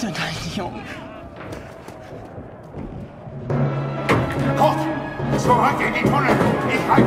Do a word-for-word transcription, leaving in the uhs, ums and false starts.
Bitte, nein, Junge. Kurt! Zurück in die Tunnel! Ich halte